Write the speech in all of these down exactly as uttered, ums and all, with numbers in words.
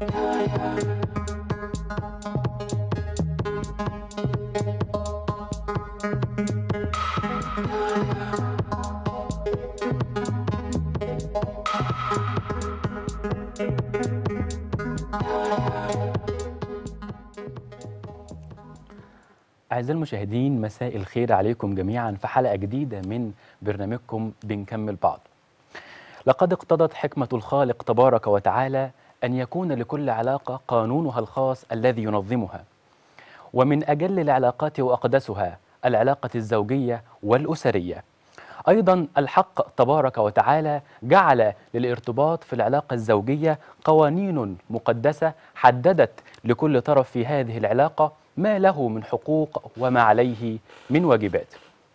أعزائي المشاهدين، مساء الخير عليكم جميعا في حلقة جديدة من برنامجكم بنكمل بعض. لقد اقتضت حكمة الخالق تبارك وتعالى أن يكون لكل علاقة قانونها الخاص الذي ينظمها، ومن أجل العلاقات وأقدسها العلاقة الزوجية والأسرية. أيضا الحق تبارك وتعالى جعل للارتباط في العلاقة الزوجية قوانين مقدسة حددت لكل طرف في هذه العلاقة ما له من حقوق وما عليه من واجبات.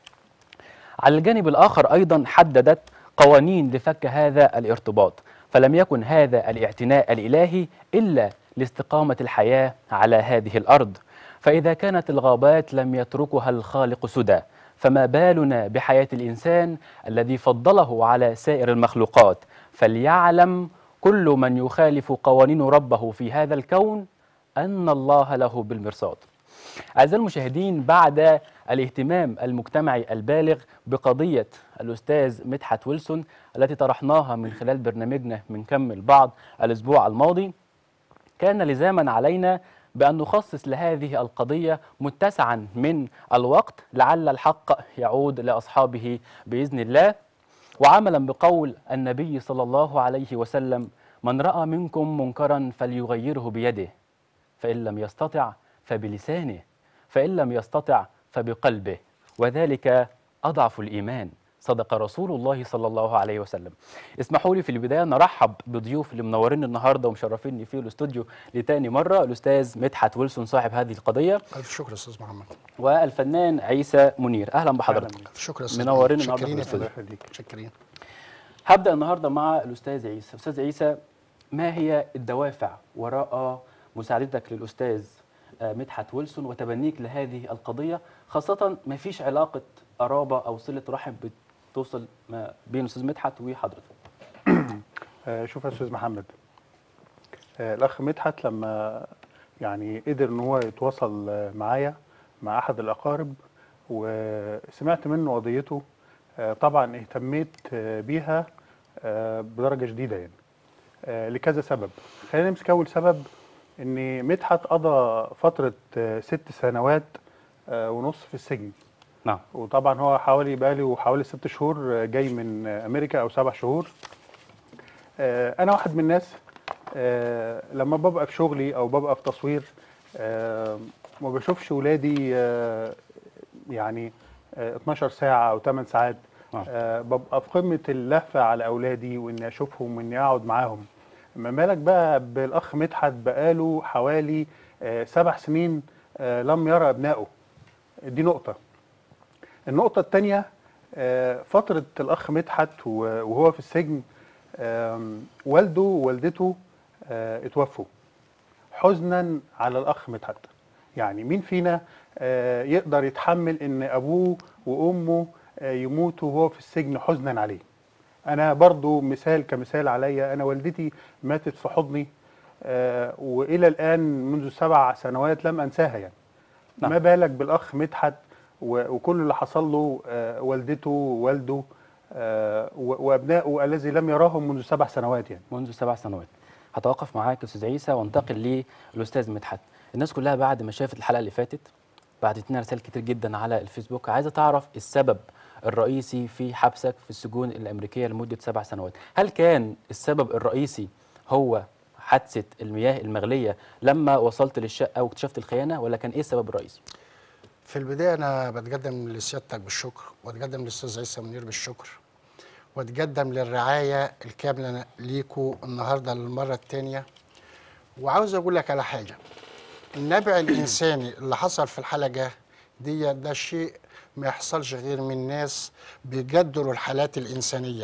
على الجانب الآخر أيضا حددت قوانين لفك هذا الارتباط، فلم يكن هذا الاعتناء الإلهي إلا لاستقامة الحياة على هذه الأرض. فإذا كانت الغابات لم يتركها الخالق سدى، فما بالنا بحياة الإنسان الذي فضله على سائر المخلوقات. فليعلم كل من يخالف قوانين ربه في هذا الكون أن الله له بالمرصاد. أعزائي المشاهدين، بعد الاهتمام المجتمعي البالغ بقضية الأستاذ مدحت ويلسون التي طرحناها من خلال برنامجنا بنكمل بعض الأسبوع الماضي، كان لزاما علينا بأن نخصص لهذه القضية متسعا من الوقت لعل الحق يعود لأصحابه بإذن الله، وعملا بقول النبي صلى الله عليه وسلم: من رأى منكم منكرا فليغيره بيده، فإن لم يستطع فبلسانه، فإن لم يستطع فبقلبه، وذلك أضعف الإيمان. صدق رسول الله صلى الله عليه وسلم. اسمحوا لي في البداية نرحب بضيوف اللي منورين النهارده ومشرفيني في الاستوديو لتاني مرة، الأستاذ مدحت ويلسون صاحب هذه القضية. ألف شكر يا أستاذ محمد. والفنان عيسى منير. أهلا بحضرتك. ألف شكر يا أستاذ. منورين النهارده في الاستوديو. شكرين. هبدأ النهارده مع الأستاذ عيسى. أستاذ عيسى، ما هي الدوافع وراء مساعدتك للأستاذ مدحت ويلسون وتبنيك لهذه القضية، خاصة ما فيش علاقة قرابة أو صلة رحم بتوصل ما بين الأستاذ مدحت وحضرتك؟ شوف يا أستاذ محمد، الأخ مدحت لما يعني قدر إن هو يتواصل معايا مع أحد الأقارب وسمعت منه قضيته، طبعا اهتميت بيها بدرجة شديدة يعني لكذا سبب. خلينا نمسك أول سبب، ان مدحت قضى فتره ست سنوات ونص في السجن. نعم. وطبعا هو حوالي بقاله حوالي ست شهور جاي من امريكا او سبع شهور. انا واحد من الناس لما ببقى في شغلي او ببقى في تصوير ما بشوفش ولادي يعني اتناشر ساعه او ثمان ساعات. نعم. ببقى في قمه اللهفه على اولادي واني اشوفهم واني اقعد معاهم. ما بالك بقى بالاخ مدحت بقاله حوالي آه سبع سنين آه لم يرى ابنائه. دي نقطه. النقطه الثانيه، آه فتره الاخ مدحت وهو في السجن، آه والده ووالدته آه اتوفوا حزنا على الاخ مدحت. يعني مين فينا آه يقدر يتحمل ان ابوه وامه آه يموتوا وهو في السجن حزنا عليه؟ أنا برضو مثال كمثال عليا، أنا والدتي ماتت في حضني آه وإلى الآن منذ سبع سنوات لم أنساها يعني. نعم. ما بالك بالأخ مدحت وكل اللي حصل له، آه والدته ووالده آه وأبنائه الذي لم يراهم منذ سبع سنوات يعني. منذ سبع سنوات. هتوقف معاك أستاذ عيسى وانتقل للأستاذ مدحت. الناس كلها بعد ما شافت الحلقة اللي فاتت بعتت لنا رسائل كتير جدا على الفيسبوك عايزة تعرف السبب الرئيسي في حبسك في السجون الأمريكية لمدة سبع سنوات. هل كان السبب الرئيسي هو حادثة المياه المغلية لما وصلت للشقة واكتشفت الخيانة، ولا كان إيه السبب الرئيسي؟ في البداية أنا بتقدم لسيادتك بالشكر، وأتقدم للأستاذ عيسى منير بالشكر، وأتقدم للرعاية الكاملة ليكوا النهاردة للمرة الثانية. وعاوز أقول لك على حاجة، النبع الإنساني اللي حصل في الحلقة دي ده شيء ما يحصلش غير من ناس بيقدروا الحالات الإنسانية،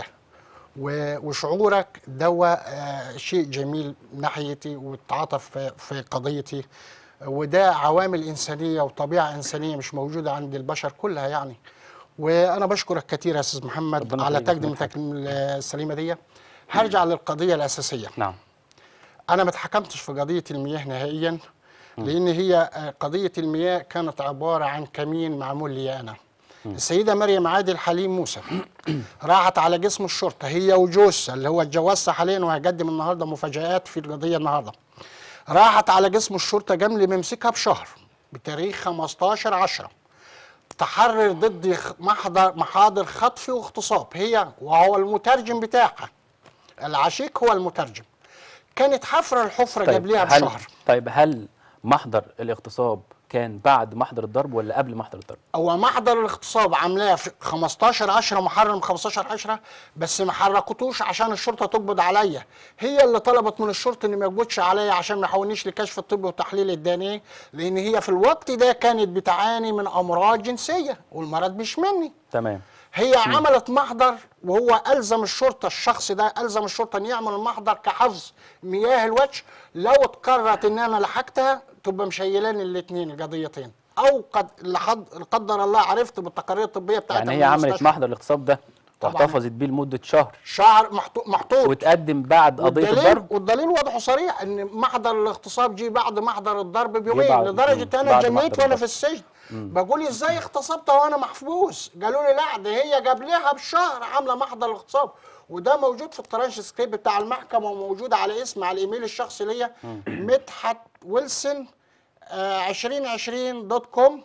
وشعورك دوا شيء جميل ناحيتي والتعاطف في قضيتي، وده عوامل إنسانية وطبيعة إنسانية مش موجودة عند البشر كلها يعني. وأنا بشكرك كثير يا أستاذ محمد على تقدمتك السليمة دي. هرجع للقضية الأساسية. نعم. انا ما اتحكمتش في قضيه المياه نهائيا، لان هي قضيه المياه كانت عباره عن كمين معمول لي انا. السيده مريم عادل حليم موسى راحت على جسم الشرطه هي وجوزها اللي هو اتجوزها حاليا، وهقدم النهارده مفاجآت في القضيه النهارده. راحت على جسم الشرطه قبل ما يمسكها بشهر بتاريخ خمستاشر عشرة، تحرر ضد محضر محاضر خطف واغتصاب، هي وهو المترجم بتاعها، العشيق هو المترجم. كانت حفره الحفره طيب قبلها هل بشهر. طيب هل محضر الاغتصاب كان بعد محضر الضرب ولا قبل محضر الضرب؟ هو محضر الاغتصاب عاملاه في خمستاشر عشرة، محرم خمستاشر عشرة، بس ما حركتوش عشان الشرطه تقبض عليا. هي اللي طلبت من الشرطه ان ما يقبضش عليا عشان ما يحولنيش لكشف الطبي وتحليل الدي ان ايه، لان هي في الوقت ده كانت بتعاني من امراض جنسيه والمرض مش مني. تمام. هي عملت محضر، وهو الزم الشرطه، الشخص ده الزم الشرطه ان يعمل المحضر كحظ مياه الوجه، لو اتقررت ان انا لحقتها تبقى مشيلاني الاثنين القضيتين، او قد لحد قدر الله عرفت بالتقارير الطبيه بتاعتها. يعني من هي عملت المستشفى. محضر الاغتصاب ده طبعاً. واحتفظت بيه لمده شهر شعر محطوط محطوط وتقدم بعد قضيه والدليل الضرب. والدليل واضح وصريح ان محضر الاغتصاب جه بعد محضر الضرب جه بيومين، بعد- لدرجه مم. انا بعد اتجنيت محضر وانا الضرب. في السجن. بقول ازاي اغتصبتها وانا محبوس؟ قالوا لي لا ده هي قبلها بشهر عامله محضر الاغتصاب، وده موجود في الترانسكريبت بتاع المحكمه وموجود على اسم على الايميل الشخصي ليا مدحت ويلسون عشرين عشرين دوت كوم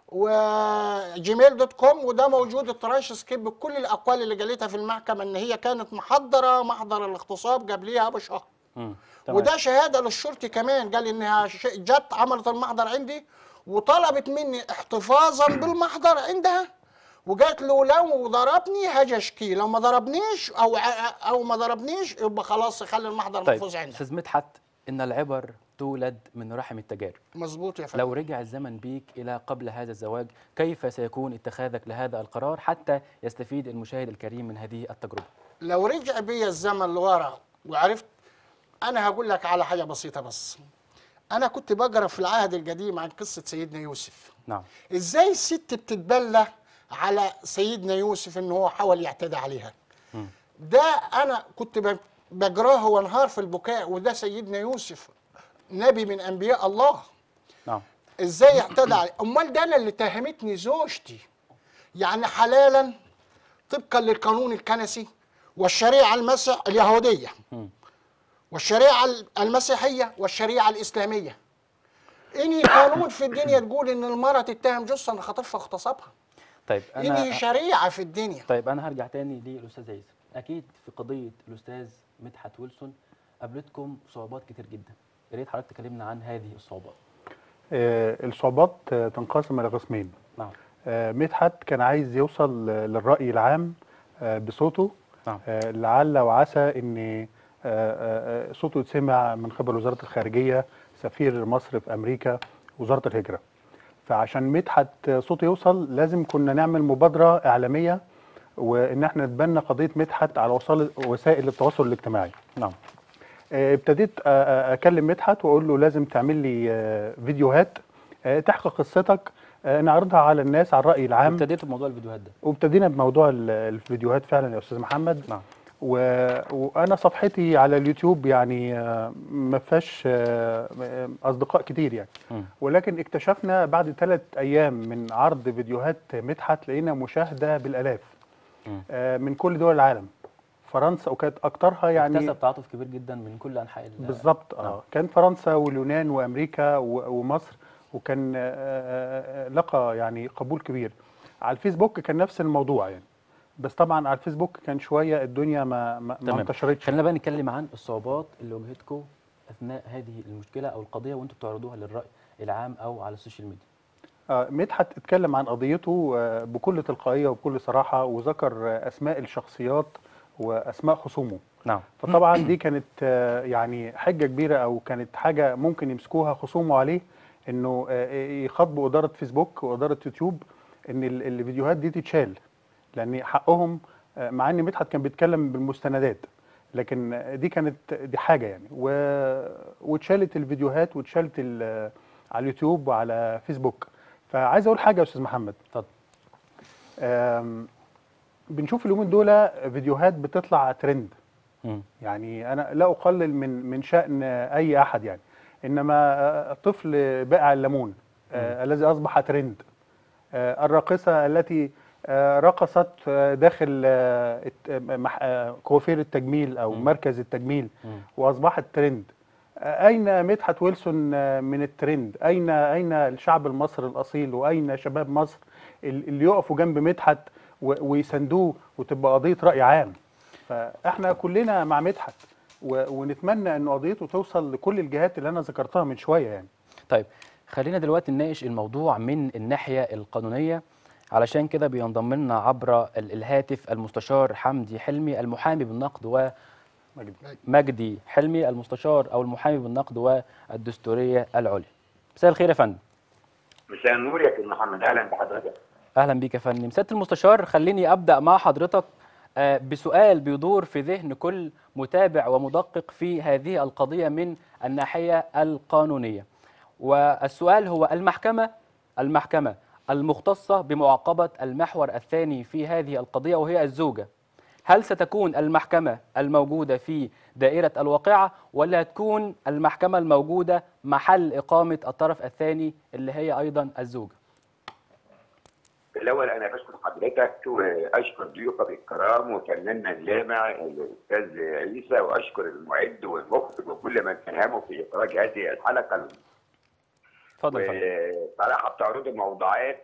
وجيميل دوت كوم، وده موجود الترانسكريبت بكل الاقوال اللي قالتها في المحكمه ان هي كانت محضره محضر الاغتصاب قبلها بشهر. مم. تمام. وده شهاده للشرطي كمان، قال انها ش- جت عملت المحضر عندي وطلبت مني احتفاظا بالمحضر عندها، وقالت له لو ضربني هجشكي، لو ما ضربنيش او ع- او ما ضربنيش يبقى خلاص خلي المحضر طيب محفوظ عندها. استاذ مدحت، ان العبر تولد من رحم التجارب. مظبوط يا فندم. لو رجع الزمن بيك إلى قبل هذا الزواج، كيف سيكون اتخاذك لهذا القرار حتى يستفيد المشاهد الكريم من هذه التجربة؟ لو رجع بيا الزمن لورا وعرفت، انا هقول لك على حاجه بسيطه بس. انا كنت بقرا في العهد القديم عن قصه سيدنا يوسف، نعم. ازاي الست بتتبلى على سيدنا يوسف ان هو حاول يعتدي عليها. مم. ده انا كنت ب- بجراه وانهار في البكاء، وده سيدنا يوسف نبي من انبياء الله، نعم. ازاي اعتدى عليه؟ امال ده انا اللي اتهمتني زوجتي، يعني حلالا طبقا للقانون الكنسي والشريعه المسيح اليهوديه مم. والشريعه المسيحيه والشريعه الاسلاميه. انهي قانون في الدنيا تقول ان المراه تتهم جثه ان خاطفها اغتصبها؟ طيب انهي أنا شريعه في الدنيا؟ طيب أنا هرجع تاني للأستاذ عيسى. أكيد في قضية الأستاذ مدحت ويلسون قابلتكم صعوبات كتير جدا، يا ريت حضرتك تكلمنا عن هذه الصعوبات. آه، الصعوبات آه، تنقسم الى قسمين. نعم. آه، مدحت كان عايز يوصل آه، للرأي العام آه، بصوته. نعم. آه، لعل وعسى ان آه، آه، آه، صوته يتسمع من قبل وزارة الخارجية، سفير مصر في امريكا، وزارة الهجرة. فعشان مدحت آه، صوته يوصل لازم كنا نعمل مبادرة اعلامية، وان احنا نتبنى قضية مدحت على وسائل وسائل التواصل الاجتماعي. نعم. آه، ابتديت آه، آه، اكلم مدحت واقول له لازم تعمل لي آه، فيديوهات آه، تحكي قصتك، آه، نعرضها على الناس على الرأي العام. ابتديت بموضوع الفيديوهات ده. وابتدينا بموضوع ال- الفيديوهات فعلا يا استاذ محمد. نعم. و... وانا صفحتي على اليوتيوب يعني آه، ما فيهاش آه، آه، اصدقاء كتير يعني. مم. ولكن اكتشفنا بعد ثلاث ايام من عرض فيديوهات مدحت لقينا مشاهده بالالاف مم. آه، من كل دول العالم. فرنسا وكانت اكترها يعني اكتسب تعاطف كبير جدا من كل أنحاء ال- بالظبط. نعم. اه كان فرنسا واليونان وامريكا و- ومصر، وكان آه، آه، آه، لقى يعني قبول كبير. على الفيسبوك كان نفس الموضوع يعني، بس طبعا على الفيسبوك كان شويه الدنيا ما ما, ما تمام. انتشرتش. خلينا بقى نتكلم عن الصعوبات اللي واجهتكم اثناء هذه المشكله او القضيه وانتم بتعرضوها للراي العام او على السوشيال ميديا. آه، مدحت اتكلم عن قضيته آه، بكل تلقائيه وبكل صراحه، وذكر آه، اسماء الشخصيات واسماء خصومه. نعم. فطبعا دي كانت آه، يعني حجه كبيره، او كانت حاجه ممكن يمسكوها خصومه عليه، انه آه، يخاطبوا اداره فيسبوك واداره يوتيوب ان ال- الفيديوهات دي تتشال، لان حقهم. آه، مع ان مدحت كان بيتكلم بالمستندات، لكن آه، دي كانت دي حاجه يعني، و- واتشالت الفيديوهات واتشالت ال- على اليوتيوب وعلى فيسبوك. فعايز اقول حاجه يا استاذ محمد. اتفضل. آم، بنشوف اليومين دول فيديوهات بتطلع ترند، مم. يعني انا لا اقلل من من شأن اي احد يعني، انما طفل بائع الليمون آه الذي اصبح ترند، آه الراقصه التي آه رقصت آه داخل آه الت- مح- آه كوافير التجميل او مم. مركز التجميل مم. واصبحت ترند. آه اين مدحت ويلسون آه من الترند؟ اين اين الشعب المصري الاصيل؟ واين شباب مصر ال- اللي يقفوا جنب مدحت و- ويساندوه وتبقى قضيه راي عام؟ فاحنا كلنا مع مدحت و- ونتمنى ان قضيته توصل لكل الجهات اللي انا ذكرتها من شويه يعني. طيب خلينا دلوقتي نناقش الموضوع من الناحية القانونية. علشان كده بينضم لنا عبر ال- الهاتف المستشار حمدي حلمي المحامي بالنقد، مجد. ومجدي حلمي المستشار أو المحامي بالنقد والدستورية العليا. مساء الخير يا فندم. مساء النور يا سيدنا محمد، اهلا بحضرتك. أهلا بيك يا فندم. سيادة المستشار، خليني أبدأ مع حضرتك آه، بسؤال بيدور في ذهن كل متابع ومدقق في هذه القضية من الناحية القانونية. والسؤال هو: المحكمة المحكمة المختصة بمعاقبة المحور الثاني في هذه القضية وهي الزوجة، هل ستكون المحكمة الموجودة في دائرة الواقعة، ولا تكون المحكمة الموجودة محل إقامة الطرف الثاني اللي هي أيضا الزوجة؟ الاول انا بشكر حضرتك واشكر ضيوفك الكرام وفناننا اللامع الاستاذ عيسى، واشكر المعد والمخرج وكل من ساهموا في اخراج هذه الحلقه. اتفضل يا فندم. وصراحه بتعرضوا موضوعات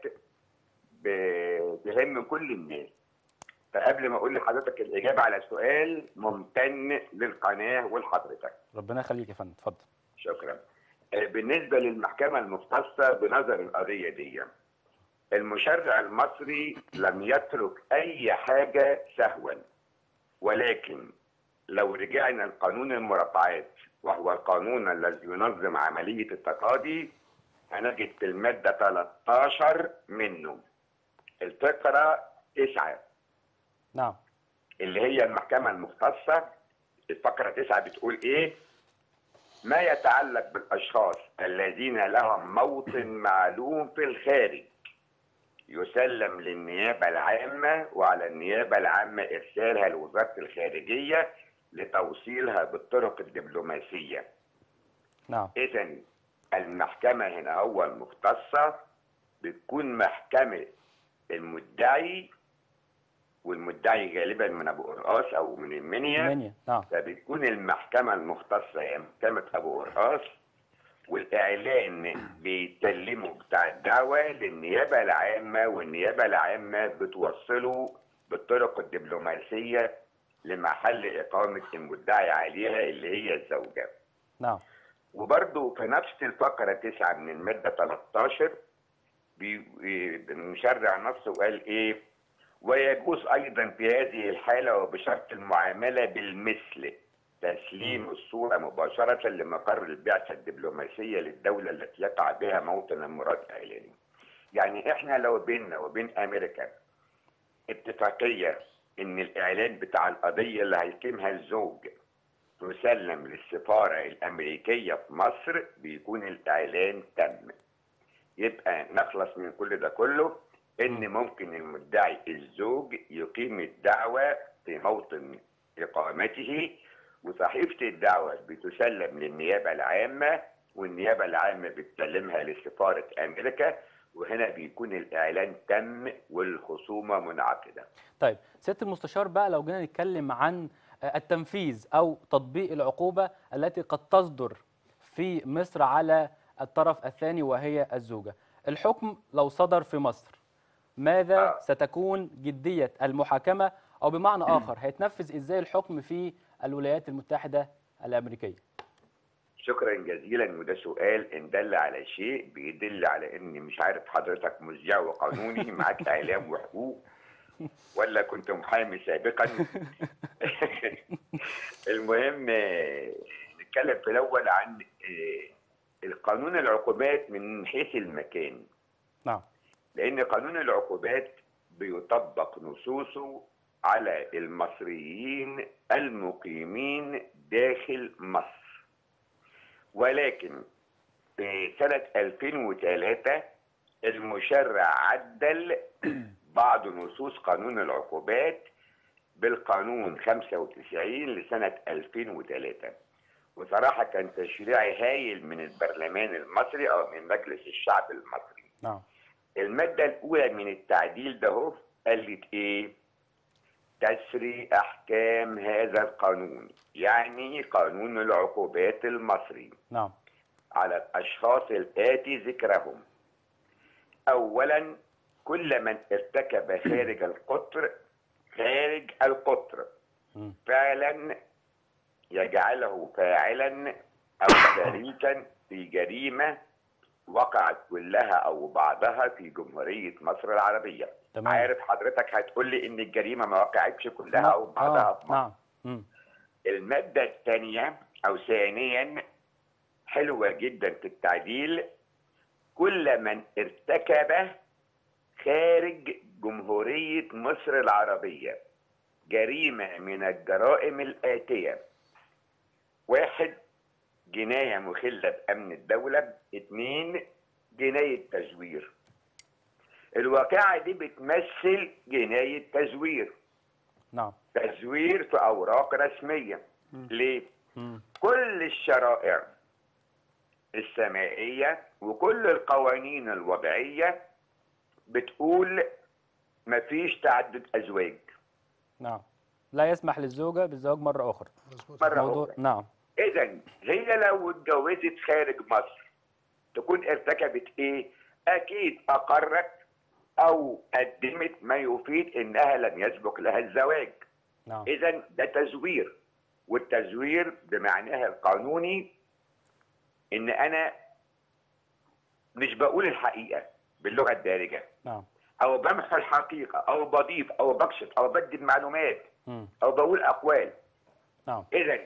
بتهم كل الناس. فقبل ما اقول لحضرتك الاجابه على السؤال، ممتن للقناه ولحضرتك. ربنا يخليك يا فندم، اتفضل. شكرا. بالنسبه للمحكمه المختصه بنظر القضيه دي، المشرع المصري لم يترك اي حاجه سهوا، ولكن لو رجعنا لقانون المرافعات وهو القانون الذي ينظم عمليه التقاضي، هنجد في الماده ثلاثة عشر منه الفقره تسعة نعم. اللي هي المحكمه المختصه. الفقره تسعة بتقول ايه؟ ما يتعلق بالاشخاص الذين لهم موطن معلوم في الخارج يسلم للنيابة العامة، وعلى النيابة العامة إرسالها لوزارة الخارجية لتوصيلها بالطرق الدبلوماسية. نعم. إذن المحكمة هنا هو المختصة بتكون محكمة المدعي، والمدعي غالبا من أبو قرقاص أو من المنيا. منيا. نعم. فبتكون المحكمة المختصة هي محكمة أبو قرقاص، والاعلان بيسلمه بتاع الدعوه للنيابه العامه، والنيابه العامه بتوصله بالطرق الدبلوماسيه لمحل اقامه المدعي عليها اللي هي الزوجه. نعم. وبرضه في نفس الفقره تسعة من الماده ثلاثة عشر المشرع نفسه قال ايه؟ ويجوز ايضا في هذه الحاله وبشرط المعامله بالمثل تسليم الصورة مباشرة لمقر البعثة الدبلوماسية للدولة التي يقع بها موطن المراد إعلانه. يعني إحنا لو بيننا وبين أمريكا اتفاقية إن الإعلان بتاع القضية اللي هيقيمها الزوج تسلم للسفارة الأمريكية في مصر، بيكون الإعلان تم. يبقى نخلص من كل ده كله إن ممكن المدعي الزوج يقيم الدعوة في موطن إقامته، وصحيفة الدعوة بتسلم للنيابة العامة، والنيابة العامة بتسلمها لسفارة أمريكا، وهنا بيكون الإعلان تم والخصومة منعقدة. طيب سيادة المستشار، بقى لو جينا نتكلم عن التنفيذ أو تطبيق العقوبة التي قد تصدر في مصر على الطرف الثاني وهي الزوجة، الحكم لو صدر في مصر، ماذا آه. ستكون جدية المحاكمة، أو بمعنى آخر هيتنفذ إزاي الحكم في الولايات المتحدة الأمريكية؟ شكرا جزيلا. وده سؤال إن دل على شيء بيدل على إني مش عارف حضرتك مذيع وقانوني معاك إعلام وحقوق ولا كنت محامي سابقا. المهم نتكلم في الأول عن القانون العقوبات من حيث المكان. نعم. لأن قانون العقوبات بيطبق نصوصه على المصريين المقيمين داخل مصر، ولكن في سنة ألفين وثلاثة المشرع عدل بعض نصوص قانون العقوبات بالقانون خمسة وتسعين لسنة ألفين وثلاثة. وصراحة كان تشريع هايل من البرلمان المصري أو من مجلس الشعب المصري. نعم. المادة الأولى من التعديل ده هو قالت إيه؟ تسري أحكام هذا القانون، يعني قانون العقوبات المصري، نعم. على الأشخاص الآتي ذكرهم. أولا، كل من ارتكب خارج القطر خارج القطر مم. فعلا يجعله فاعلا أو شريكا في جريمة وقعت كلها أو بعضها في جمهورية مصر العربية. تمام. عارف حضرتك هتقول لي إن الجريمة ما وقعتش كلها نعم. أو بعضها آه. في مصر. نعم. مم. المادة الثانية أو ثانيا حلوة جدا في التعديل، كل من ارتكب خارج جمهورية مصر العربية جريمة من الجرائم الآتية: واحد، جناية مخلة بأمن الدولة. اثنين، جناية تزوير. الواقعة دي بتمثل جناية تزوير. نعم. تزوير في أوراق رسمية. ليه؟ مم. كل الشرائع السمائية وكل القوانين الوضعية بتقول مفيش تعدد أزواج. نعم. لا يسمح للزوجة بالزواج مرة أخرى. مظبوط. مرة موضوع. أخرى. نعم. إذا هي لو اتجوزت خارج مصر تكون ارتكبت إيه؟ أكيد أقرت أو قدمت ما يفيد إنها لم يسبق لها الزواج. نعم. إذا ده تزوير، والتزوير بمعناها القانوني إن أنا مش بقول الحقيقة باللغة الدارجة، نعم. أو بمحو الحقيقة، أو بضيف أو بكشف أو بدي معلومات، مم. أو بقول أقوال. نعم. إذا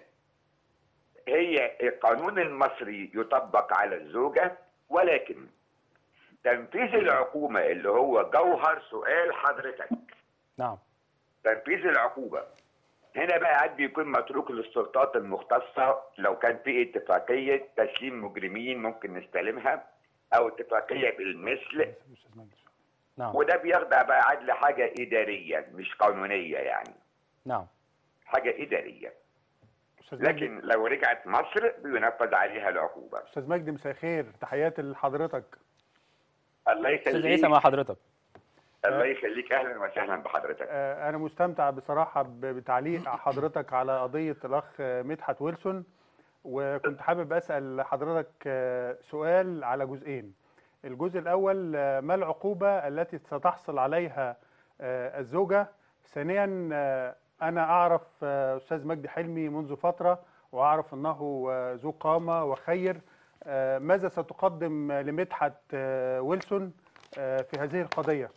هي القانون المصري يطبق على الزوجة، ولكن تنفيذ العقوبة اللي هو جوهر سؤال حضرتك، نعم. تنفيذ العقوبة هنا بقى عاد بيكون متروك للسلطات المختصة. لو كان في اتفاقية تسليم مجرمين ممكن نستلمها، أو اتفاقية بالمثل، نعم. وده بيخضع بقى عاد لحاجة إدارية مش قانونية، يعني نعم. حاجة إدارية. أستاذ مجدي، لكن لو رجعت مصر بينفذ عليها العقوبة. أستاذ مجدي مساء الخير، تحياتي لحضرتك. الله أستاذ عيسى يخليك. مع حضرتك. الله يخليك، أهلا وسهلا بحضرتك. آه، أنا مستمتع بصراحة ب- بتعليق حضرتك على قضية الأخ مدحت ويلسون، وكنت حابب أسأل حضرتك آه، سؤال على جزئين. الجزء الأول، آه، ما العقوبة التي ستحصل عليها آه، الزوجة؟ ثانيا، آه، أنا أعرف آه، أستاذ مجدي حلمي منذ فترة، وأعرف أنه آه، ذو قامة وخير. آه، ماذا ستقدم لمدحت آه، ويلسون آه، في هذه القضية؟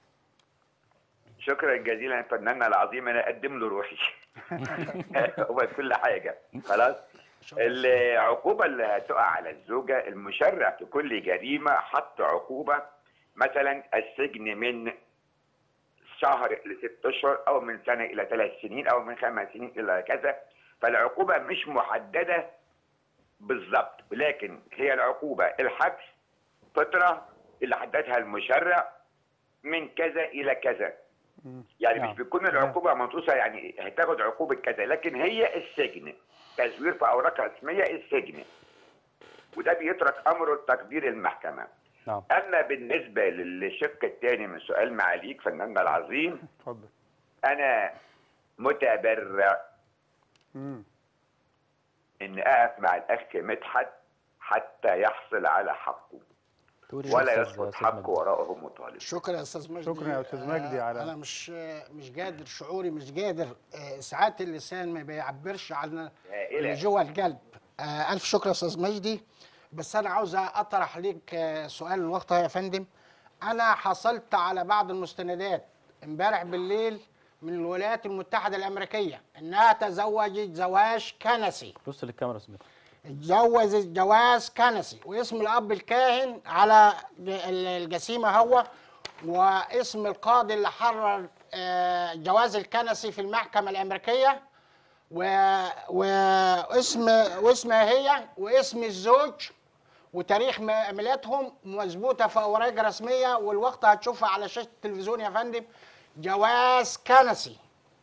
شكرا جزيلا فناننا العظيم، انا اقدم له روحي. هو كل حاجه خلاص. العقوبه اللي هتقع على الزوجه، المشرع في كل جريمه حط عقوبه، مثلا السجن من شهر لست اشهر، او من سنه الى ثلاث سنين، او من خمس سنين الى كذا. فالعقوبه مش محدده بالظبط، لكن هي العقوبه الحبس فتره اللي حددها المشرع من كذا الى كذا. يعني نعم. مش بتكون العقوبه منصوصه يعني هتاخد عقوبه كذا، لكن هي السجن. تزوير في اوراق رسميه السجن، وده بيترك امره لتقدير المحكمه. نعم. اما بالنسبه للشق الثاني من سؤال معاليك فناننا العظيم، اتفضل. انا متبرع مم. ان اقف مع الاخ مدحت حتى يحصل على حقه، تقول ولا إيه يا يسقط أستاذ حقه مجدي؟ وراءه مطالب. شكرا يا استاذ مجدي. شكرا يا أستاذ مجدي على- آه انا مش مش قادر، شعوري مش قادر. آه ساعات اللسان ما بيعبرش عن اللي جوه القلب. آه الف شكر يا استاذ مجدي. بس انا عاوز اطرح ليك آه سؤال الوقت يا فندم. انا حصلت على بعض المستندات امبارح بالليل من الولايات المتحده الامريكيه انها تزوجت زواج كنسي. بص للكاميرا سمير. اتجوزت جواز كنسي، واسم الاب الكاهن على الجسيمه هو، واسم القاضي اللي حرر آه، جواز الكنسي في المحكمه الامريكيه، و- واسم واسمها هي واسم الزوج وتاريخ م- ميلادهم مظبوطه في اوراق رسميه، والوقت هتشوفها على شاشه التلفزيون يا فندم. جواز كنسي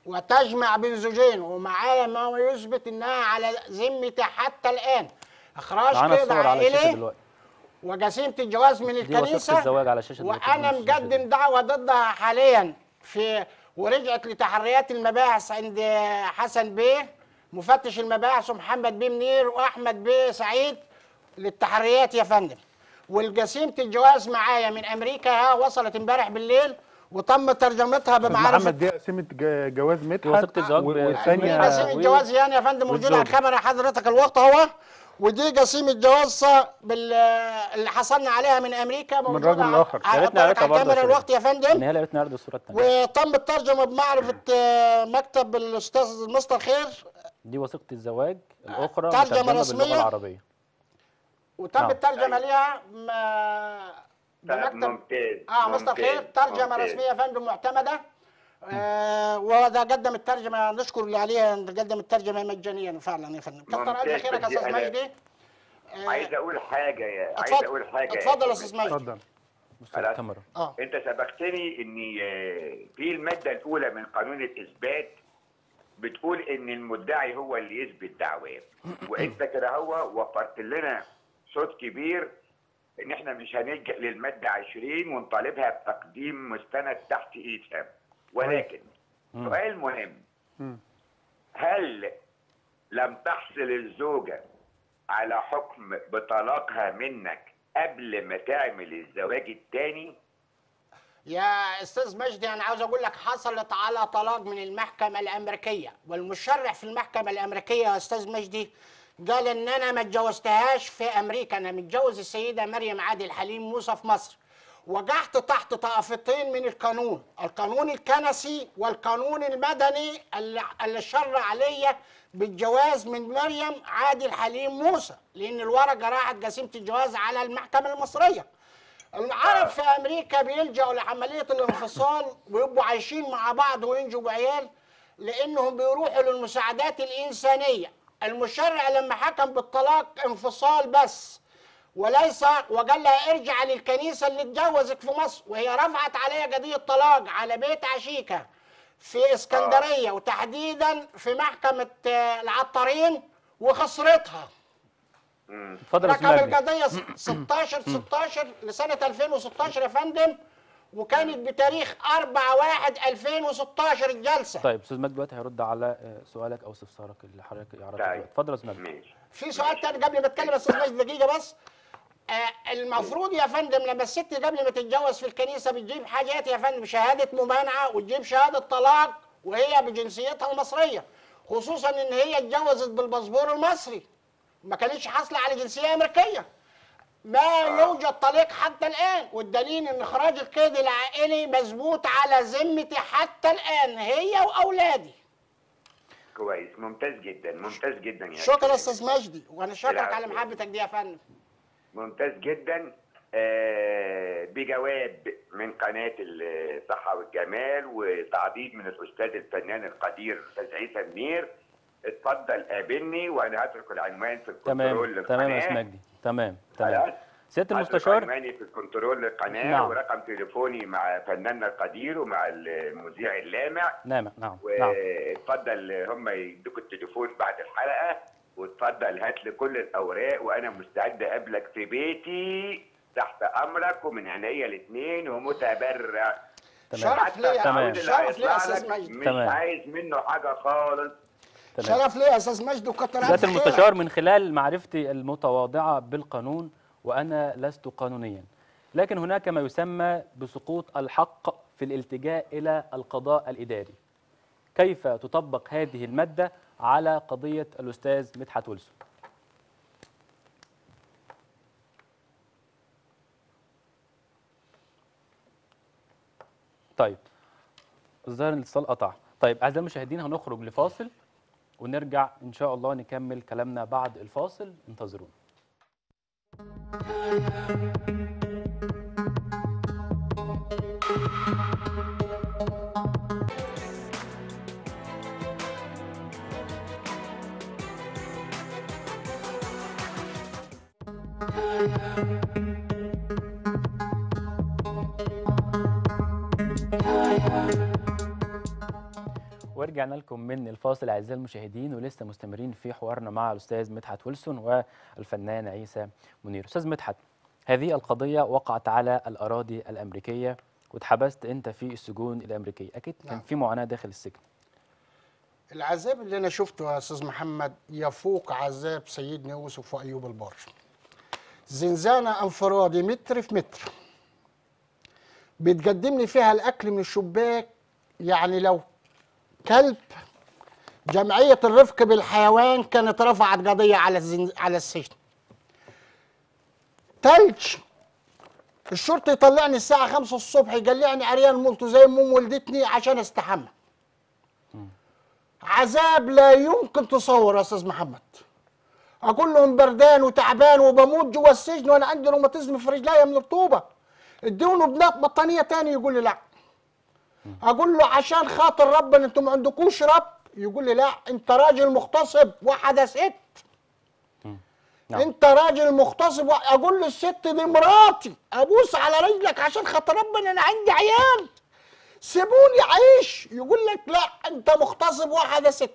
وتجمع بين زوجين ومعايا ما يثبت انها على ذمتي حتى الان. اخراج معانا قيد الصور على الشاشه عائلي دلوقتي. وجسيمه الجواز من دي وثيقه الكنيسه، الزواج على شاشه دلوقتي وانا قدام الشاشة دي. مقدم دعوه ضدها حاليا في ورجعت لتحريات المباحث عند حسن بيه مفتش المباحث ومحمد بيه منير واحمد بيه سعيد للتحريات يا فندم. والجسيمه الجواز معايا من امريكا ها وصلت امبارح بالليل وتم ترجمتها أستاذ بمعرفه. محمد دي قسيمه ج- جواز مدحت وثيقة الزواج و- ب- والثانيه جسيمه الجواز يعني يا فندم موجوده على والزوجة. الكاميرا حضرتك الوقت اهو. ودي جسيمه جواز بال اللي حصلنا عليها من امريكا موجوده رجل على- آخر. يا على ريت نعرضها على برضه الكاميرا يا الوقت يا فندم. النهايه يا ريت نعرض الصوره الثانيه. وتم الترجمه بمعرفه آه، مكتب الاستاذ مستر خير. دي وثيقه الزواج الاخرى ترجمة مترجمه رسمية. باللغه العربيه. وتم نعم. الترجمه ليها ما- طب بمكتب ممتاز اه مستر ممتاز، خير ترجمه ممتاز. رسميه يا فندم معتمده. آه وده قدم الترجمه نشكر اللي عليها قدم الترجمه مجانيا فعلا يا فندم. كتر ممتاز، الف خيرك يا بدي استاذ أنا- مجدي. آه، عايز اقول حاجه يا عايز اتفضل اقول حاجه يا اتفضل يا شيخ. استاذ مجدي. اتفضل. بص على خلاص. الكاميرا. اه انت سبقتني اني آه، في الماده الاولى من قانون الاثبات بتقول ان المدعي هو اللي يثبت دعواه، وانت كده هو وفرت لنا صوت كبير ان احنا مش هنلجا للماده عشرين ونطالبها بتقديم مستند تحت ايدها. ولكن مم. سؤال مهم، مم. هل لم تحصل الزوجه على حكم بطلاقها منك قبل ما تعمل الزواج الثاني؟ يا استاذ مجدي انا عاوز اقول لك حصلت على طلاق من المحكمه الامريكيه، والمشرع في المحكمه الامريكيه يا استاذ مجدي قال ان انا ما اتجوزتهاش في امريكا، انا متجوز السيده مريم عادل حليم موسى في مصر. وقعت تحت طائفتين من القانون، القانون الكنسي والقانون المدني اللي اللي شرع عليا بالجواز من مريم عادل حليم موسى، لان الورقه راحت جسيمه الجواز على المحكمه المصريه. العرب في امريكا بيلجأوا لعمليه الانفصال ويبقوا عايشين مع بعض وينجبوا عيال لانهم بيروحوا للمساعدات الانسانيه. المشرع لما حكم بالطلاق انفصال بس وليس، وقال لها ارجع للكنيسه اللي اتجوزك في مصر، وهي رفعت عليها قضيه طلاق على بيت عشيكه في اسكندريه وتحديدا في محكمه آه، العطارين وخسرتها. اتفضل يا رقم استاذ مجدي. القضيه ستاشر ستاشر لسنه ألفين وستاشر يا فندم، وكانت بتاريخ أربعة واحد ألفين وستاشر الجلسه. طيب استاذ مجدي دلوقتي هيرد على آه، سؤالك او استفسارك اللي حضرتك عرضته طيب. دلوقتي. اتفضل يا استاذ مجدي. ماشي. في سؤال تاني قبل ما اتكلم يا استاذ مجدي دقيقه بس. آه المفروض يا فندم لما الست قبل ما تتجوز في الكنيسه بتجيب حاجات يا فندم، شهاده ممانعه وتجيب شهاده طلاق وهي بجنسيتها المصريه، خصوصا ان هي اتجوزت بالباسبور المصري ما كانتش حاصله على جنسيه امريكيه. ما يوجد طليق حتى الان، والدليل ان اخراج القيد العائلي مظبوط على ذمتي حتى الان هي واولادي. كويس، ممتاز جدا ممتاز جدا يا شكرا يا شيخ. استاذ مجدي، وانا شاكرك على العفو. محبتك دي يا فندم. ممتاز جدا. آه بجواب من قناة الصحة والجمال وتعضيد من الأستاذ الفنان القدير الأستاذ عيسى منير. اتفضل قابلني وأنا هترك العنوان في الكنترول تمام للقناة. تمام يا استاذ مجدي. تمام تمام. خلاص؟ سياده هترك المستشار. عنواني في الكنترول للقناة نعم. ورقم تليفوني مع فناننا القدير ومع المذيع اللامع. نعم نعم نعم. واتفضل هم يدوك التليفون بعد الحلقة، واتفضل هات لي كل الأوراق وأنا مستعد أقابلك في بيتي تحت أمرك ومن عينيا الاثنين ومتبرع. تمام. شرف حتى ليا تمام. التعويض اللي شرف ليا يا هيطلع استاذ لك مجدي. مش تمام. عايز منه حاجة خالص. تمام. شرف ليا يا استاذ مجدي وكتر الف سياده خيرك. المستشار، من خلال معرفتي المتواضعه بالقانون وانا لست قانونيا، لكن هناك ما يسمى بسقوط الحق في الالتجاء الى القضاء الاداري. كيف تطبق هذه الماده على قضيه الاستاذ مدحت ولسو؟ طيب الظاهر ان الاتصال قطع. طيب اعزائي المشاهدين هنخرج لفاصل ونرجع ان شاء الله نكمل كلامنا بعد الفاصل، انتظرونا. ورجع ورجعنا لكم من الفاصل اعزائي المشاهدين، ولسه مستمرين في حوارنا مع الاستاذ مدحت ويلسون والفنان عيسى منير. استاذ مدحت، هذه القضيه وقعت على الاراضي الامريكيه واتحبست انت في السجون الامريكيه، اكيد كان نعم. في معاناه داخل السجن. العذاب اللي انا شفته يا استاذ محمد يفوق عذاب سيدنا يوسف وايوب البار. زنزانه انفرادي متر في متر، بتقدم لي فيها الاكل من الشباك. يعني لو كلب جمعيه الرفق بالحيوان كانت رفعت قضيه على الزن... على السجن. تلج، الشرطه يطلعني الساعه خمسة الصبح يقلعني عريان مولته زي ما ام ولدتني عشان استحمى. عذاب لا يمكن تصور يا استاذ محمد. اقول لهم بردان وتعبان وبموت جوه السجن وانا عندي روماتيزم في رجليا من الرطوبه، ادوني بطانيه تاني يقول لي لا. اقول له عشان خاطر ربنا انتم ما عندكوش رب، يقول لي لا انت راجل مغتصب واحده ست. نعم. انت راجل مغتصب. اقول له الست دي مراتي، ابوس على رجلك عشان خاطر ربنا انا عندي عيال، سيبوني اعيش. يقول لك لا انت مغتصب واحده ست.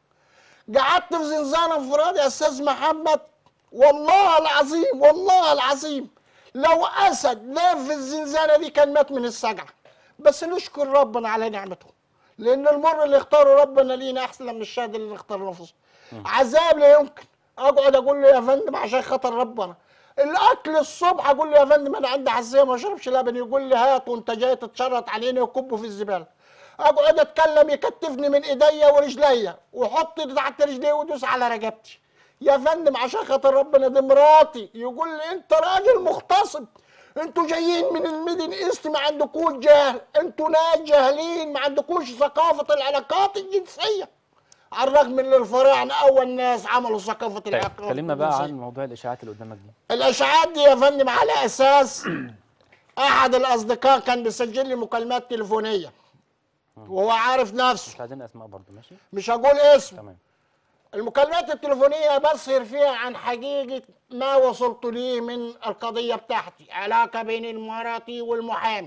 قعدت في زنزانه انفرادي يا استاذ محمد، والله العظيم والله العظيم لو اسد نام في الزنزانه دي كان مات من السجع. بس نشكر ربنا على نعمته، لان المر اللي اختاره ربنا لينا احسن من الشهد اللي اختار نفسه. عذاب لا يمكن. اقعد اقول له يا فندم عشان خاطر ربنا الاكل الصبح، اقول له يا فندم انا عندي حساسيه ما اشربش لبن، يقول لي هات وانت جاي تتشرط علينا وكبه في الزباله. اقعد اتكلم يكتفني من ايديا ورجليا ويحط ايدي تحت رجلي ويدوس على رقبتي. يا فندم عشان خاطر ربنا دي مراتي. يقول لي انت راجل مغتصب، انتوا جايين من الميدن ايست ما عندكوش جهل، انتوا ناس جاهلين ما عندكوش ثقافه العلاقات الجنسيه، على الرغم ان الفراعنه اول ناس عملوا ثقافه طيب العلاقات كلمنا بقى الجنسية. عن موضوع الاشاعات اللي قدامك دي. الاشاعات دي يا فندم على اساس احد الاصدقاء كان بيسجل لي مكالمات تليفونيه وهو عارف نفسه، مش عايزين اسماء برضه، ماشي؟ مش هقول اسم. تمام. المكالمات التليفونيه بصهر فيها عن حقيقه ما وصلت ليه من القضيه بتاعتي، علاقه بين المراتي والمحامي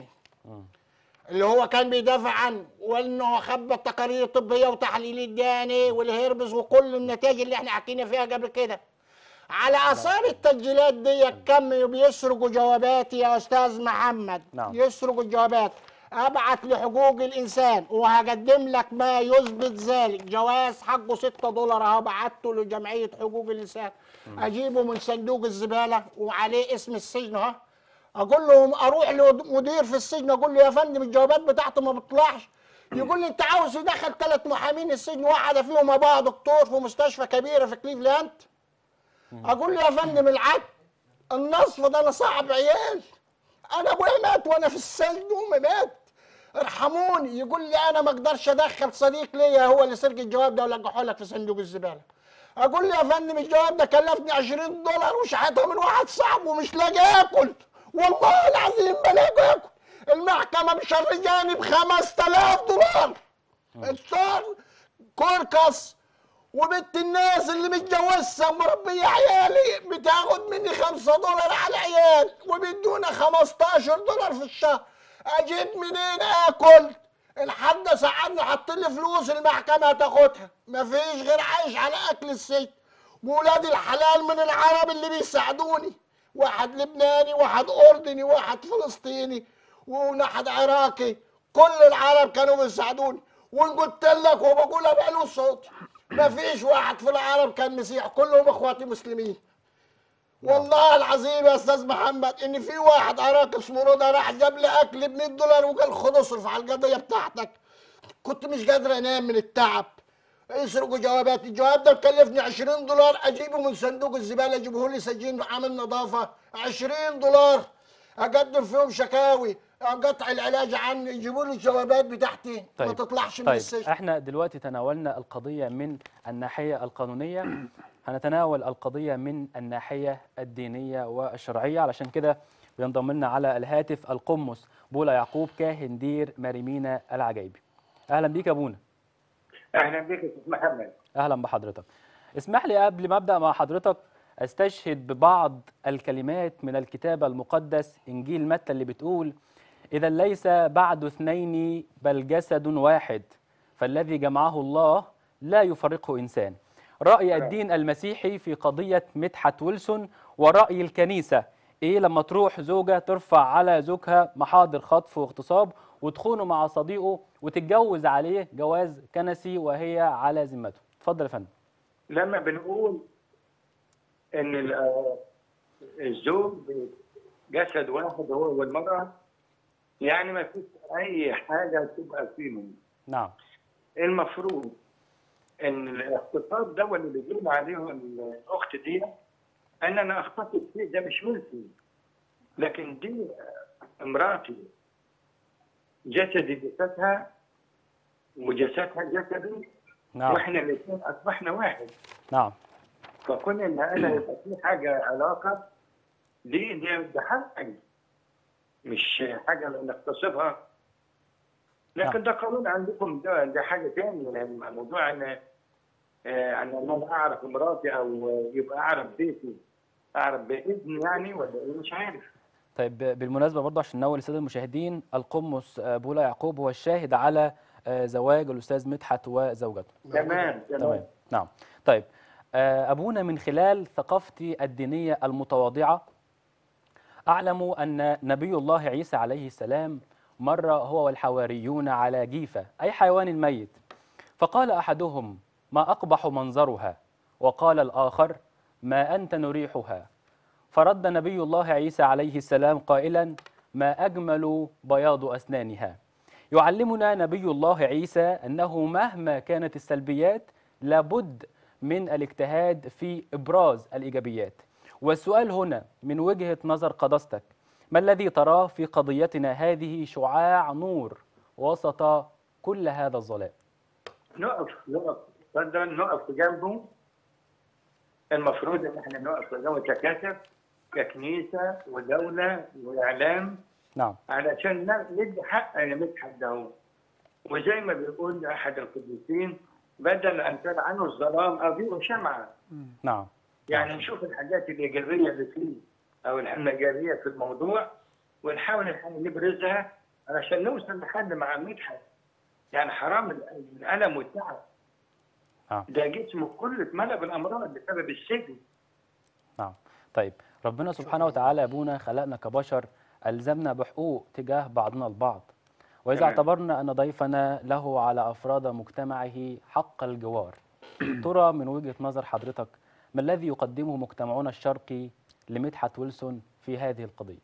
اللي هو كان بيدافع عنه، وانه خبى التقارير الطبيه وتحليل الداني والهربس وكل النتائج اللي احنا حكينا فيها قبل كده. على اثار التسجيلات دي كم بيسرقوا جواباتي يا استاذ محمد. نعم. يسرقوا الجوابات. ابعت لحقوق الانسان وهقدم لك ما يثبت ذلك. جواز حقه ستة دولار اهو بعته لجمعيه حقوق الانسان. اجيبه من صندوق الزباله وعليه اسم السجن اهو. اقول لهم اروح لمدير في السجن اقول له يا فندم الجوابات بتاعته ما بتطلعش. يقول لي انت عاوز يدخل ثلاث محامين السجن، واحده فيهم ابوها دكتور في مستشفى كبيره في كليفلاند. اقول له يا فندم العدل النصف ده انا صاحب عيال، انا ابويا مات وانا في السجن وامي مات، ارحموني. يقول لي انا ما اقدرش ادخل صديق ليا هو اللي سرق الجواب ده ولقحه لك في صندوق الزباله. اقول له يا فندم الجواب ده كلفني عشرين دولار وشحتها من واحد صاحبه ومش لاقي اكل، والله العظيم ما لاقي اكل. المحكمه مشرجاني ب خمسة آلاف دولار. الشهر كوركس وبنت الناس اللي متجوزها ومربيه عيالي بتاخد مني خمسة دولار على العيال وبيدونا خمستاشر دولار في الشهر. اجيب منين اكل؟ الحد ساعدني حط لي فلوس المحكمه هتاخدها، مفيش غير عايش على اكل السجن. وولاد الحلال من العرب اللي بيساعدوني، واحد لبناني واحد اردني واحد فلسطيني وواحد عراقي، كل العرب كانوا بيساعدوني. وان قلت لك وبقولها بعلو صوتي ما فيش واحد في العرب كان مسيح، كلهم اخواتي مسلمين. والله العظيم يا استاذ محمد ان في واحد عراقي اسمه رضا راح جاب لي اكل ب مية دولار وقال خد اصرف على القضيه بتاعتك. كنت مش قادر انام من التعب. يسرقوا جواباتي، الجواب ده مكلفني عشرين دولار اجيبه من صندوق الزباله اجيبه لي سجين عامل نظافه عشرين دولار، اقدم فيهم شكاوي قطع العلاج عني يجيبوا لي الجوابات بتاعتي طيب. ما تطلعش من طيب. السجن. احنا دلوقتي تناولنا القضية من الناحية القانونية، هنتناول القضية من الناحية الدينية والشرعية. علشان كده بينضم لنا على الهاتف القمص بولا يعقوب كاهن دير ماريمينا العجيبي. اهلا بيك يا ابونا. اهلا بك يا استاذ محمد. اهلا بحضرتك. اسمح لي قبل ما ابدا مع حضرتك استشهد ببعض الكلمات من الكتاب المقدس انجيل متى اللي بتقول: إذا ليس بعد اثنين بل جسد واحد، فالذي جمعه الله لا يفرقه إنسان. رأي الدين المسيحي في قضية مدحت ويلسون ورأي الكنيسة إيه لما تروح زوجة ترفع على زوجها محاضر خطف واغتصاب وتخونه مع صديقه وتتجوز عليه جواز كنسي وهي على ذمته؟ اتفضل يا فندم. لما بنقول ان ال- آه، الزوج جسد واحد هو والمراه، يعني ما فيش اي حاجه تبقى فيهم. نعم. المفروض ان الاغتصاب ده اللي بيقول عليه الاخت دي، ان انا اختصب فيه، ده مش ملكي، لكن دي امراتي، جسدي جسدها وجسدها جسدي، نعم. واحنا الاثنين اصبحنا واحد. نعم. فكون ان انا يبقى في حاجه علاقه دي دي ده حقي، مش حاجه نغتصبها. لكن ده قانون عندكم، ده ده حاجه ثانيه. يعني موضوع ان آه، ان انا اعرف مراتي او يبقى اعرف بيتي، اعرف باذن يعني، ولا ايه مش عارف. طيب بالمناسبة برضه عشان ننوه للسادة المشاهدين، القمص بولا يعقوب هو الشاهد على آه، زواج الأستاذ مدحت وزوجته. تمام تمام. تمام. نعم. طيب آه، أبونا، من خلال ثقافتي الدينية المتواضعة أعلم أن نبي الله عيسى عليه السلام مر هو والحواريون على جيفة أي حيوان ميت، فقال أحدهم: ما أقبح منظرها، وقال الآخر: ما أنت نريحها. فرد نبي الله عيسى عليه السلام قائلا: ما أجمل بياض أسنانها. يعلمنا نبي الله عيسى أنه مهما كانت السلبيات لابد من الاجتهاد في إبراز الإيجابيات. والسؤال هنا من وجهة نظر قداستك، ما الذي تراه في قضيتنا هذه شعاع نور وسط كل هذا الظلام؟ نقف نقف تفضل نقف جنبه. المفروض ان احنا نقف جنبه ككاتب، ككنيسه ودوله واعلام، نعم. علشان ن- ندي حق لمدحت ده. وزي ما بيقول احد القديسين: بدل ان ترى عنه الظلام اضيء شمعه. نعم. يعني نشوف الحاجات الايجابيه اللي فيه او الايجابيه في الموضوع، ونحاول إن إحنا نبرزها علشان نوصل لحد مع مدحت. يعني حرام الالم والتعب. نعم. ده جسمه كله اتملى بالامراض بسبب السجن. نعم. طيب ربنا سبحانه وتعالى يا ابونا خلقنا كبشر، ألزمنا بحقوق تجاه بعضنا البعض، وإذا تمام. اعتبرنا أن ضيفنا له على أفراد مجتمعه حق الجوار، ترى من وجهة نظر حضرتك ما الذي يقدمه مجتمعنا الشرقي لمدحت ويلسون في هذه القضية؟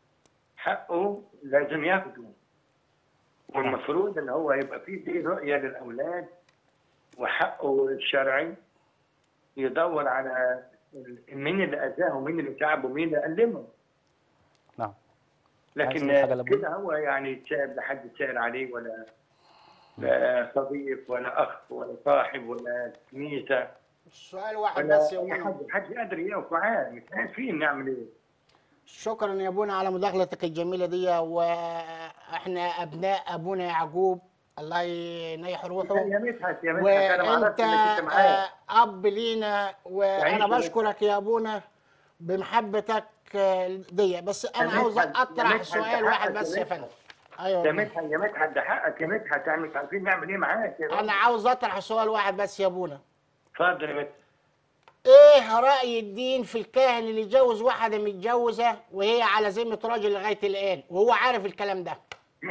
حقه لازم ياخده، والمفروض ان هو يبقى فيه دي رؤيه للاولاد، وحقه الشرعي يدور على مين اللي اذاه ومين اللي تعبه ومين اللي ألمه. نعم. لكن عايز تقول حاجة لأبونا؟ كده هو يعني يتسال لحد يتسال عليه، ولا لا صديق ولا اخ ولا صاحب ولا كنيسه سؤال واحد ولا بس يا اي ابونا. حد حد يقدر يقف معاه، مش عارفين نعمل ايه. شكرا يا ابونا على مداخلتك الجميله دي، واحنا ابناء ابونا يعقوب الله ينيح روحه، يا مدحت يا مدحت انا ما وانت اعرفش انك انت آه، معايا. اب لينا، وانا يعيش يا بشكرك يا ابونا بمحبتك آه، دي. بس انا يا عاوز مدحت- يا اطرح مدحت سؤال ده واحد حقك يا بس يا مدحت. فندم. ايوه يا يا ابونا. مدحت يا مدحت ده حقك يا مدحت، يعني مش عارفين نعمل ايه معاك يا انا راجل. عاوز اطرح سؤال واحد بس يا ابونا. اتفضل يا مدحت. ايه رأي الدين في الكاهن اللي يتجوز واحدة متجوزة وهي على ذمة راجل لغاية الآن وهو عارف الكلام ده؟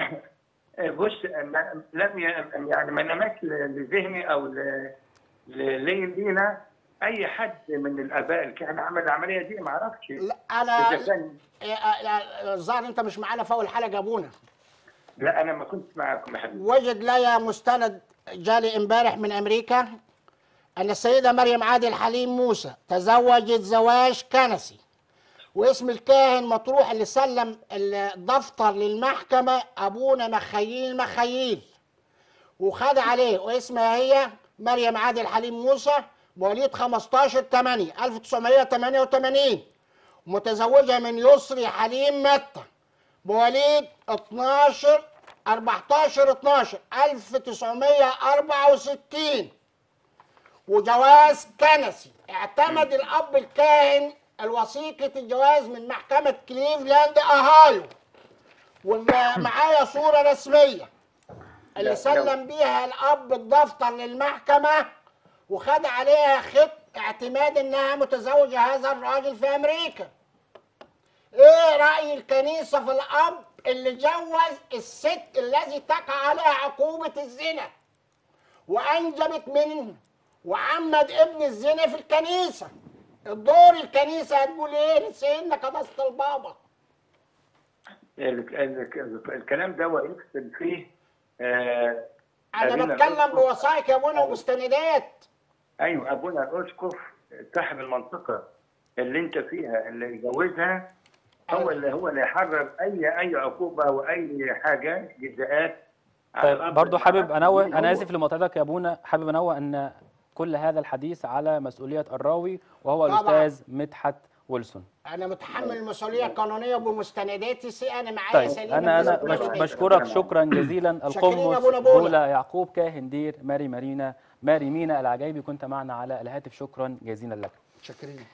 بص، ما- لم ي- يعني ما نماش لذهني او ل- ل- لي- لينا اي حد من الاباء اللي كان عمل العمليه دي، ما اعرفش. لا انا إذا كان- إيه، آه، لا، الظاهر انت مش معانا في اول حلقة يا ابونا. لا انا ما كنت معاكم يا حبيبي. وجد لي مستند جالي امبارح من امريكا ان السيدة مريم عادل حليم موسى تزوجت زواج كنسي، واسم الكاهن مطروح اللي سلم الدفتر للمحكمة ابونا مخيل مخيل، وخد عليه واسمها هي مريم عادل حليم موسى، مواليد خمستاشر تمانية ألف وتسعمائة وثمانية وثمانين، متزوجة من يسري حليم متى، مواليد اتناشر أربعتاشر اتناشر ألف وتسعمائة وأربعة وستين، وجواز كنسي. اعتمد الاب الكاهن الوثيقة الجواز من محكمة كليفلاند اهايو، ومعايا صورة رسمية. اللي لا، سلم بيها الاب الدفتر للمحكمه وخد عليها خط اعتماد انها متزوجه هذا الراجل في امريكا. ايه راي الكنيسه في الاب اللي جوز الست الذي تقع عليها عقوبه الزنا وانجبت منه وعمد ابن الزنا في الكنيسه؟ الدور الكنيسه هتقول ايه لسيدنا قداسه البابا؟ ال- ال- الكلام ده ويكتب فيه آه انا أبينا بتكلم الأسقف. بوثائق يا ابونا ومستندات. ايوه، ابونا الاسقف صاحب المنطقه اللي انت فيها اللي يجوزها هو اللي هو اللي يحرر اي اي عقوبه او اي حاجه جزاءات على طيب الأب. برضو حابب انوه، مين انا هو؟ اسف لمقاطعتك يا ابونا، حابب انوه ان كل هذا الحديث على مسؤوليه الراوي وهو طبعاً. الاستاذ مدحت ويلسون. انا متحمل المسؤوليه القانونيه بمستنداتي، سي انا معايا طيب سليمه انا انا مية بش- بالمية. بشكرك شكرا جزيلا شاكرين القمص أبونا بولا. بولا يعقوب كاهن دير ماري مارينا ماري مينا العجايبي، كنت معنا على الهاتف، شكرا جزيلا لك. شاكرين.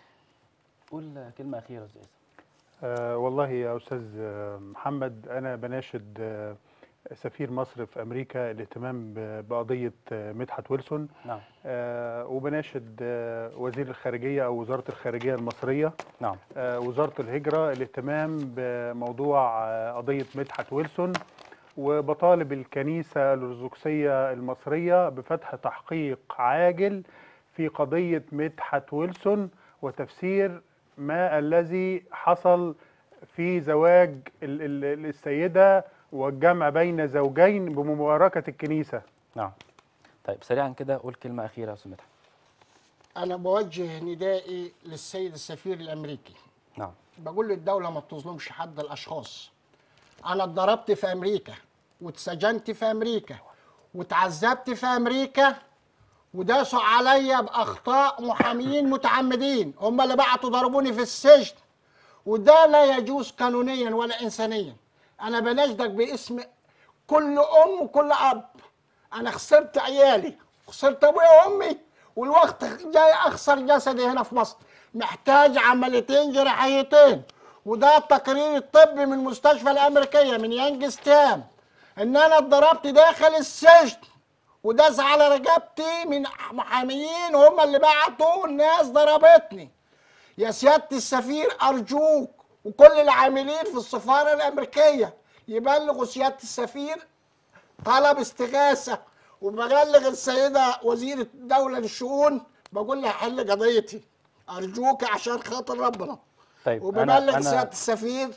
قول كلمه اخيره استاذ. آه والله يا أستاذ آه، محمد، أنا بناشد آه، سفير مصر في أمريكا الاهتمام ب- بقضية آه، مدحت ويلسون. نعم آه وبناشد آه، وزير الخارجية أو وزارة الخارجية المصرية، نعم آه وزارة الهجرة الاهتمام بموضوع آه، قضية مدحت ويلسون، وبطالب الكنيسة الأرثوذكسية المصرية بفتح تحقيق عاجل في قضية مدحت ويلسون وتفسير ما الذي حصل في زواج ال- ال- السيدة والجمع بين زوجين بمباركة الكنيسة. نعم. طيب سريعا كده قول كلمه اخيره يا استاذ مدحت. انا بوجه ندائي للسيد السفير الامريكي، نعم بقول للدوله ما بتظلمش حد الاشخاص. انا اتضربت في امريكا واتسجنت في امريكا واتعذبت في امريكا وداسوا عليا باخطاء محاميين متعمدين، هم اللي بعتوا ضربوني في السجن، وده لا يجوز قانونيا ولا انسانيا. انا بناشدك باسم كل ام وكل اب، انا خسرت عيالي، خسرت ابويا وامي، والوقت جاي اخسر جسدي هنا في مصر، محتاج عمليتين جراحيتين، وده التقرير الطبي من المستشفى الامريكيه من يانجستام ان انا اتضربت داخل السجن وداس على رقبتي من محاميين هم اللي بعتوا الناس ضربتني. يا سيادة السفير أرجوك وكل العاملين في السفارة الأمريكية يبلغوا سيادة السفير طلب استغاثة، وببلغ السيدة وزيرة الدولة للشؤون بقول لها حل قضيتي أرجوك عشان خاطر ربنا. طيب وببلغ انا سيادة انا السفير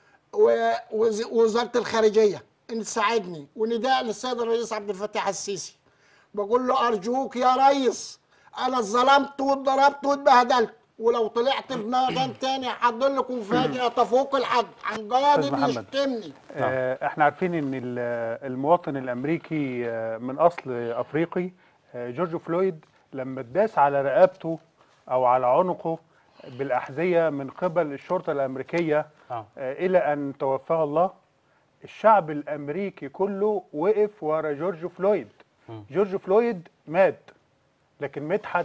ووزارة الخارجية إن تساعدني، ونداء للسيد الرئيس عبد الفتاح السيسي بقول له أرجوك يا ريس أنا اتظلمت واتضربت واتبهدلت، ولو طلعت في مكان تاني هحضر لكم مفاجأة تفوق الحد عن قاضي أستاذ محمد. بيشتمني. آه، احنا عارفين ان ال- المواطن الامريكي آه، من اصل افريقي، آه، جورج فلويد، لما اتداس على رقبته او على عنقه بالاحذيه من قبل الشرطه الامريكيه آه. آه، الى ان توفاه الله، الشعب الامريكي كله وقف ورا جورج فلويد. جورج فلويد مات، لكن مدحت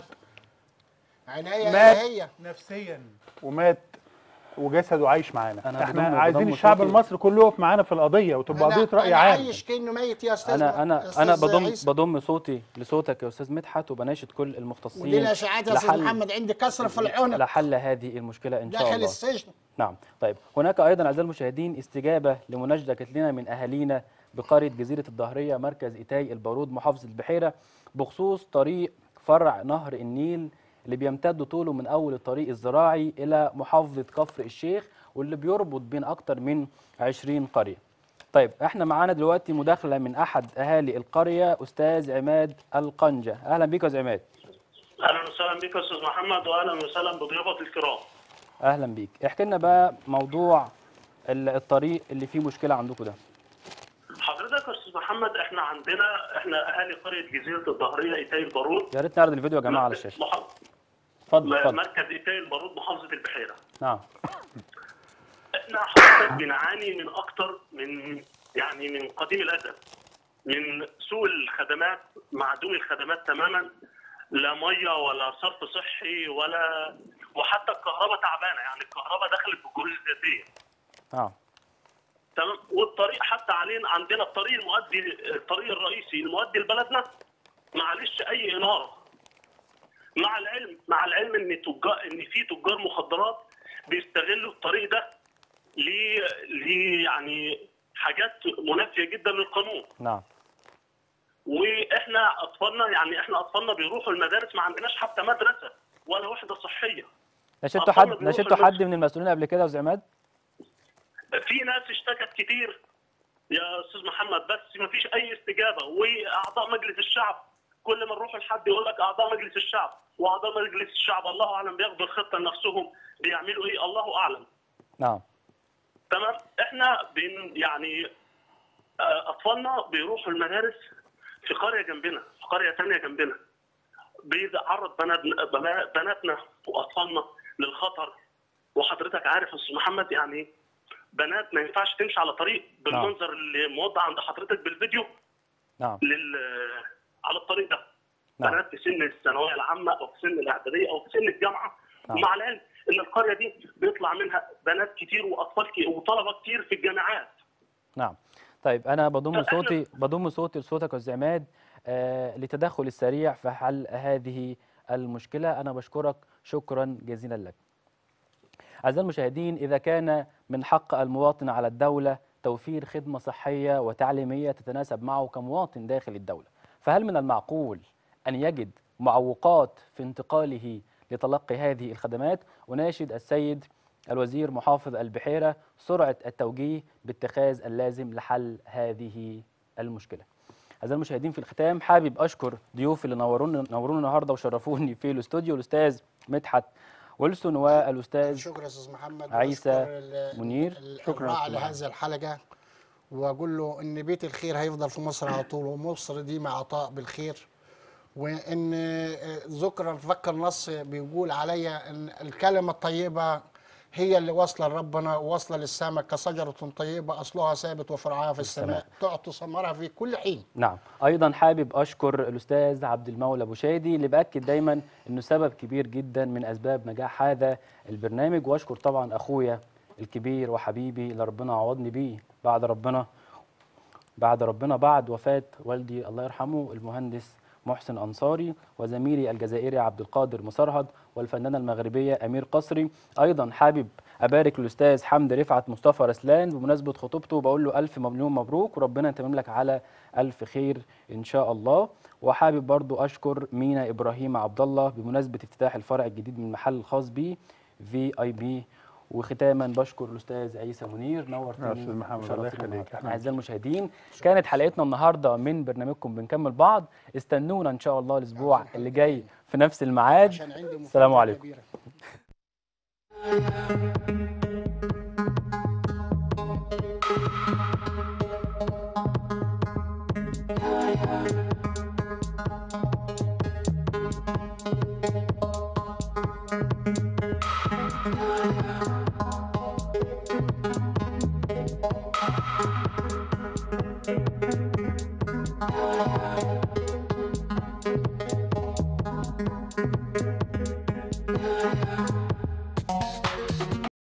عينيا مات هي نفسيا ومات وجسده عايش معانا. أنا احنا بضم- عايزين بضم الشعب صوتي. المصري كله يقف معانا في القضيه وتبقى قضيه راي أنا عام. عايش كأنه ميت يا أستاذ. انا انا أستاذ انا بضم عيسى. بضم صوتي لصوتك يا استاذ مدحت، وبناشد كل ودي المختصين الاشاعات يا استاذ لحل محمد عندي كسر في العنق لحل هذه المشكله ان شاء داخل الله. السجن. نعم. طيب هناك ايضا اعزائي المشاهدين استجابه لمناشده جت لنا من اهالينا بقريه جزيره الظهريه مركز ايتاي البارود محافظه البحيره بخصوص طريق فرع نهر النيل اللي بيمتد طوله من اول الطريق الزراعي الى محافظه كفر الشيخ واللي بيربط بين اكتر من عشرين قريه. طيب احنا معانا دلوقتي مداخله من احد اهالي القريه استاذ عماد القنجه. اهلا بيك يا استاذ عماد. اهلا وسهلا بك يا استاذ محمد، واهلا وسهلا بضيوفك الكرام. اهلا بيك. احكي لنا بقى موضوع ال- الطريق اللي فيه مشكله عندكم ده. حضرتك يا استاذ محمد، احنا عندنا احنا اهالي قريه جزيره الظهريه ايتاي البارود. يا ريت نعرض الفيديو يا جماعه على الشاشه. مح- اتفضل اتفضل. مركز ايتاي البارود محافظه البحيره. نعم. احنا حضرتك بنعاني من اكتر من يعني من قديم الازل من سوء الخدمات، معدوم الخدمات تماما، لا ميه ولا صرف صحي ولا، وحتى الكهرباء تعبانه، يعني الكهرباء دخلت بالجهود الذاتيه. اه تمام. والطريق حتى علينا عندنا الطريق المؤدي الطريق الرئيسي المؤدي لبلدنا معلش اي اناره. مع العلم مع العلم ان تجار ان في تجار مخدرات بيستغلوا الطريق ده ل ل يعني حاجات منافيه جدا للقانون. نعم. واحنا اطفالنا يعني احنا اطفالنا بيروحوا المدارس، ما عندناش حتى مدرسه ولا وحده صحيه. نشدتوا حد نشدتوا حد من المسؤولين قبل كده يا استاذ عماد؟ في ناس اشتكت كتير يا استاذ محمد، بس ما فيش اي استجابه. واعضاء مجلس الشعب كل ما نروح لحد يقول لك اعضاء مجلس الشعب، واعضاء مجلس الشعب الله اعلم بياخدوا الخطه لنفسهم، بيعملوا ايه الله اعلم. نعم. تمام. احنا بين يعني اطفالنا بيروحوا المدارس في قريه جنبنا، في قريه ثانيه جنبنا، بيعرض بناتنا بناتنا واطفالنا للخطر. وحضرتك عارف يا استاذ محمد يعني بنات ما ينفعش تمشي على طريق بالمنظر اللي موضح عند حضرتك بالفيديو. نعم. لل على الطريق ده. نعم. بنات في سن الثانويه العامه او في سن الاعداديه او في سن الجامعه. نعم. ومع العلم ان القريه دي بيطلع منها بنات كتير واطفال كتير وطلبه كتير في الجامعات. نعم. طيب انا بضم صوتي بضم صوتي لصوتك يا استاذ عماد آه للتدخل السريع في حل هذه المشكله. انا بشكرك شكرا جزيلا لك. أعزائي المشاهدين، إذا كان من حق المواطن على الدولة توفير خدمة صحية وتعليمية تتناسب معه كمواطن داخل الدولة، فهل من المعقول أن يجد معوقات في انتقاله لتلقي هذه الخدمات؟ أناشد السيد الوزير محافظ البحيرة سرعة التوجيه باتخاذ اللازم لحل هذه المشكلة. أعزائي المشاهدين، في الختام حابب أشكر ضيوفي اللي نوروني نوروني النهارده وشرفوني في الاستوديو، الأستاذ مدحت ويلسون والاستاذ شكرا يا استاذ محمد عيسى منير. شكرا على هذه الحلقه، واقول له ان بيت الخير هيفضل في مصر على طول، ومصر دي مع عطاء بالخير. وان ذكر نفكر نص بيقول عليا ان الكلمه الطيبه هي اللي واصله لربنا وواصله للسماء، كشجره طيبه اصلها ثابت وفرعها في السماء تعطي ثمرها في كل حين. نعم. ايضا حابب اشكر الاستاذ عبد المولى ابو شادي اللي باكد دايما انه سبب كبير جدا من اسباب نجاح هذا البرنامج، واشكر طبعا اخويا الكبير وحبيبي اللي ربنا عوضني بيه بعد ربنا بعد ربنا بعد وفاه والدي الله يرحمه المهندس محسن أنصاري، وزميلي الجزائري عبد القادر مسرهد، والفنانة المغربية أمير قصري. أيضا حابب أبارك للأستاذ حمد رفعت مصطفى رسلان بمناسبة خطوبته، بقول له ألف مليون مبروك وربنا يتمم لك على ألف خير إن شاء الله. وحابب برضو أشكر مينا إبراهيم عبد الله بمناسبة افتتاح الفرع الجديد من المحل الخاص بيه في آي بي. وختاما بشكر الاستاذ عيسى منير، نورتني. استاذ محمد الله يخليك. اعزائي المشاهدين، كانت حلقتنا النهارده من برنامجكم بنكمل بعض. استنونا ان شاء الله الاسبوع اللي جاي في نفس الميعاد. السلام عليكم. Thank you.